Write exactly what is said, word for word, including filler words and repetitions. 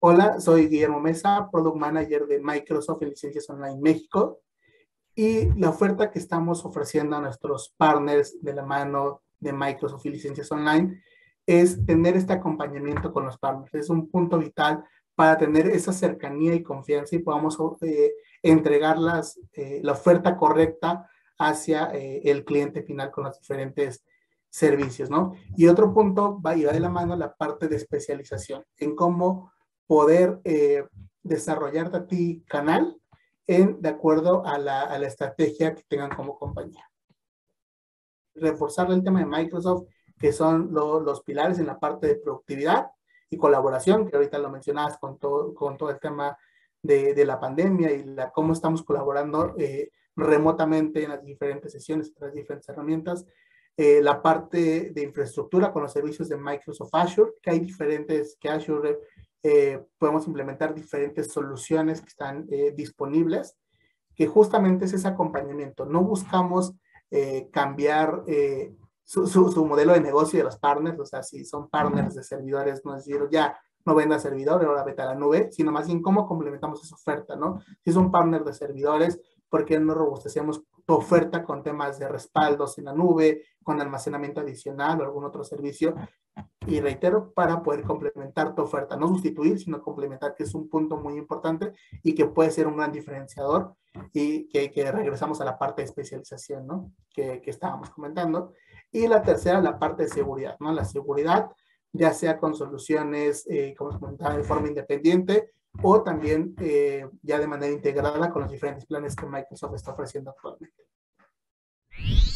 Hola, soy Guillermo Mesa, Product Manager de Microsoft en Licencias Online México. Y la oferta que estamos ofreciendo a nuestros partners de la mano de Microsoft y Licencias Online es tener este acompañamiento con los partners. Es un punto vital para tener esa cercanía y confianza y podamos eh, entregar las, eh, la oferta correcta hacia eh, el cliente final con los diferentes servicios, ¿no? Y otro punto va, y va de la mano la parte de especialización, en cómo poder eh, desarrollarte a ti canal en, de acuerdo a la, a la estrategia que tengan como compañía. Reforzar el tema de Microsoft, que son lo, los pilares en la parte de productividad y colaboración, que ahorita lo mencionabas con todo, con todo el tema de, de la pandemia y la, cómo estamos colaborando eh, remotamente en las diferentes sesiones, en las diferentes herramientas. Eh, la parte de infraestructura con los servicios de Microsoft Azure, que hay diferentes, que Azure eh, podemos implementar diferentes soluciones que están eh, disponibles, que justamente es ese acompañamiento. No buscamos eh, cambiar eh, su, su, su, modelo de negocio de los partners, o sea, si son partners de servidores, no es decir, ya no venda servidor, ahora vete a la nube, sino más bien cómo complementamos esa oferta, ¿no? Si es un partner de servidores, ¿por qué no robustecemos tu oferta con temas de respaldos en la nube, con almacenamiento adicional o algún otro servicio? Y reitero, para poder complementar tu oferta, no sustituir, sino complementar, que es un punto muy importante y que puede ser un gran diferenciador, y que, que regresamos a la parte de especialización, ¿no? Que, que estábamos comentando. Y la tercera, la parte de seguridad, ¿no? La seguridad, ya sea con soluciones, eh, como comentaba, de forma independiente, o también eh, ya de manera integrada con los diferentes planes que Microsoft está ofreciendo actualmente.